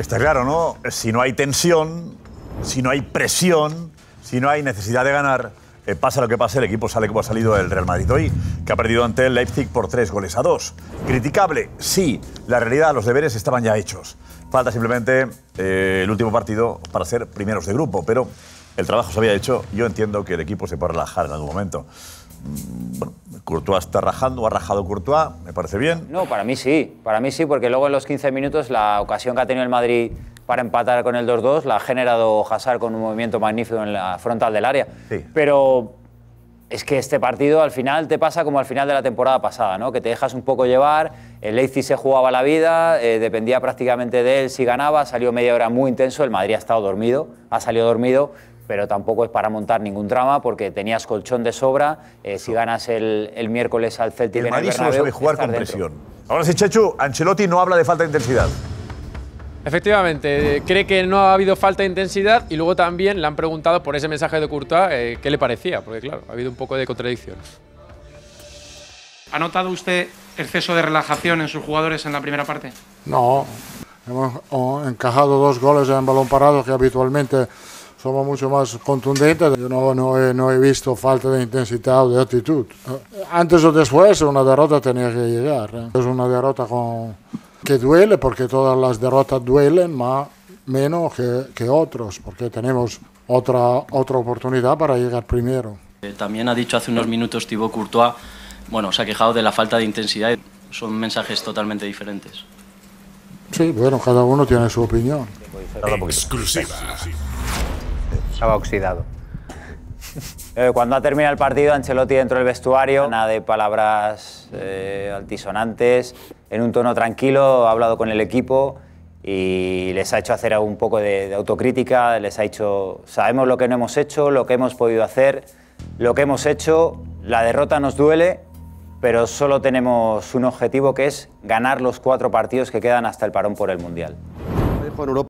Está claro, ¿no? Si no hay tensión, si no hay presión, si no hay necesidad de ganar, pasa lo que pase, el equipo sale como ha salido el Real Madrid hoy, que ha perdido ante el Leipzig por 3-2. Criticable, sí. La realidad, los deberes estaban ya hechos. Falta simplemente el último partido para ser primeros de grupo, pero el trabajo se había hecho. Yo entiendo que el equipo se puede relajar en algún momento. Bueno, Courtois está rajando, ha rajado Courtois, me parece bien. No, para mí sí, porque luego en los 15 minutos la ocasión que ha tenido el Madrid para empatar con el 2-2 la ha generado Hazard con un movimiento magnífico en la frontal del área. Sí. Pero es que este partido al final te pasa como al final de la temporada pasada, ¿no? Que te dejas un poco llevar, el Leipzig se jugaba la vida, dependía prácticamente de él si ganaba, salió media hora muy intenso, el Madrid ha estado dormido, ha salido dormido, pero tampoco es para montar ningún drama porque tenías colchón de sobra. Si ganas el miércoles al Celtic en el Bernabéu, Madrid solo sabe jugar con presión. Ahora sí, Chechu, Ancelotti no habla de falta de intensidad. Efectivamente, cree que no ha habido falta de intensidad y luego también le han preguntado por ese mensaje de Courtois qué le parecía, porque claro, ha habido un poco de contradicción. ¿Ha notado usted exceso de relajación en sus jugadores en la primera parte? No, hemos encajado 2 goles en balón parado que habitualmente somos mucho más contundentes. Yo no he visto falta de intensidad o de actitud. Antes o después una derrota tenía que llegar. Es una derrota que duele porque todas las derrotas duelen, menos que otros, porque tenemos otra oportunidad para llegar primero. También ha dicho hace unos minutos Thibaut Courtois, bueno, se ha quejado de la falta de intensidad. Son mensajes totalmente diferentes. Sí, bueno, cada uno tiene su opinión. Exclusiva. Estaba oxidado. Cuando ha terminado el partido, Ancelotti dentro del vestuario, nada de palabras altisonantes, en un tono tranquilo, ha hablado con el equipo y les ha hecho hacer un poco de autocrítica, les ha dicho, sabemos lo que no hemos hecho, lo que hemos podido hacer, lo que hemos hecho, la derrota nos duele, pero solo tenemos un objetivo que es ganar los 4 partidos que quedan hasta el parón por el Mundial.